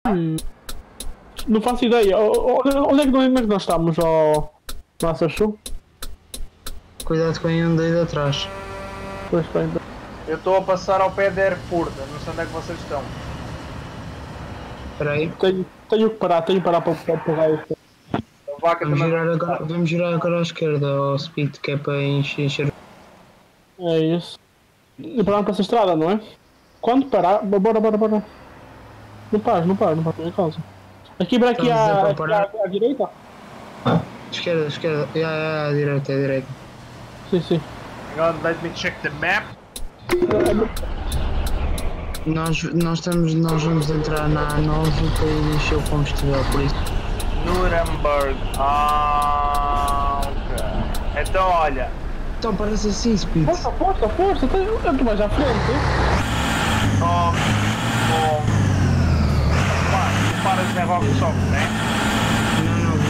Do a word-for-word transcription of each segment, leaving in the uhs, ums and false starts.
Hum, não faço ideia. Onde, onde, é que, onde é que nós estamos, ó Master Show? Cuidado com a onda aí de atrás. Pois bem, Eu estou a passar ao pé da Airpurda, não sei onde é que vocês estão. Espera aí. tenho, tenho que parar, tenho que parar para, para pegar isto. A vaca Vamos também. girar, agora, vamos girar agora à esquerda, ao speed, que é para encher. encher. É isso. E parar para essa estrada, não é? Quando parar, bora, bora, bora. Não pares, não pares, não pares, não é causa. Aqui para aqui, Estamos a à, aqui comparar. à, à direita? Esquerda, esquerda. Yeah, yeah, à direita, à direita. Sim, sim. Hang on, let me check the map. Nós, nós, estamos, nós vamos entrar na A nove para ir encher o combustível, por isso. Nuremberg. Ah, ok. Então olha. Então parece assim, speed. Força, força, força, tu vais à frente. Oh, oh. Pá, tu paras em Rockshop, né? Não, não,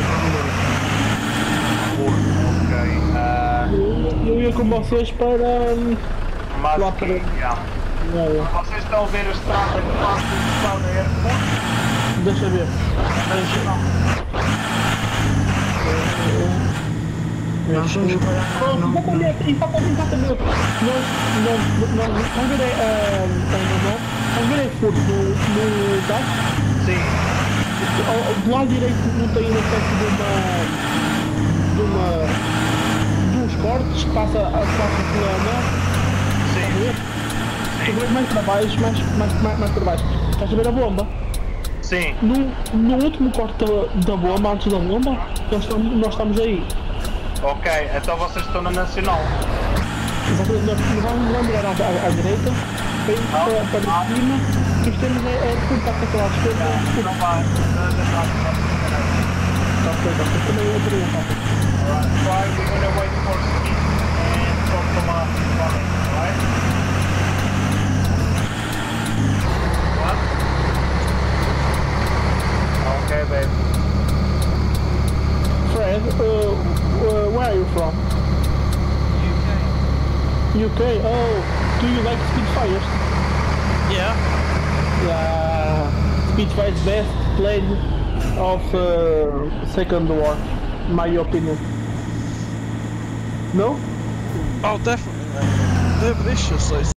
vou Porto, ok. Ah, Eu, eu ia com vocês para. hum, mas Lá que, para- yeah. Não, não. Vocês estão a ver a estrada que passa do estado da Airport? Deixa ver. Nós vamos parar na A nove. Exatamente, exatamente, exatamente. Nós, nós, nós, vamos ver a. Vamos ver a Furto no, no dados. Sim. Ao- Do lado direito não tem uma espécie de uma. de uma. de uns cortes que passa, passa pela norte. Estás a ver? Tu vais mais para baixo, mais, mais, mais, mais para baixo. Estás a ver a bomba? Sim. No, no último corte da, da bomba, antes da bomba, nós estamos, nós estamos aí. Ok, então vocês estão na Nacional. Exatamente, nós nós vamos vamos virar à, à, à direita, para ir para, para cima, e temos é, é cortar para aquela esquerda. Não vai. Não vai. Está feito, está também eu pergunto. Alright, try, we're gonna wait for speed and talk to my running, alright? What? Okay, babe. Fred, uh, uh, where are you from? U K. Oh, do you like Spitfires? Yeah. Yeah, Spitfire's best plane of uh, Second War, my opinion. No? Oh, definitely. They're vicious, those